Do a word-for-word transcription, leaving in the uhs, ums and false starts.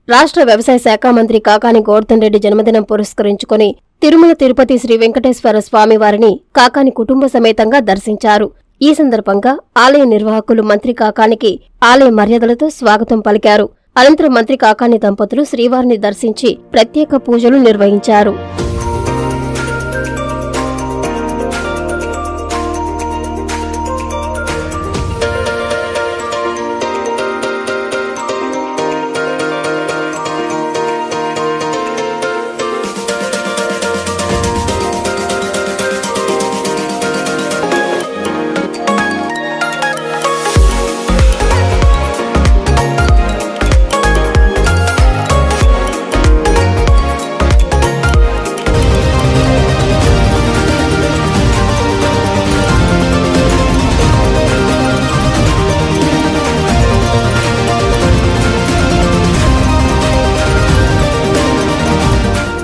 రాష్ట్ర వ్యవసాయ శాఖ మంత్రి కాకాని గోవర్ధన్ రెడ్డి జన్మదినం పురస్కరించుకుని తిరుమల తిరుపతి శ్రీ వెంకటేశ్వర స్వామి వారిని కాకాని కుటుంబ సమేతంగా దర్శించారు. ఈ సందర్భంగా ఆలయ నిర్వాహకులు మంత్రి కాకానికి ఆలయ మర్యాదలతో స్వాగతం పలికారు. అనంతరం మంత్రి కాకాని దంపతులు శ్రీవారిని దర్శించి ప్రత్యేక పూజలు నిర్వహించారు.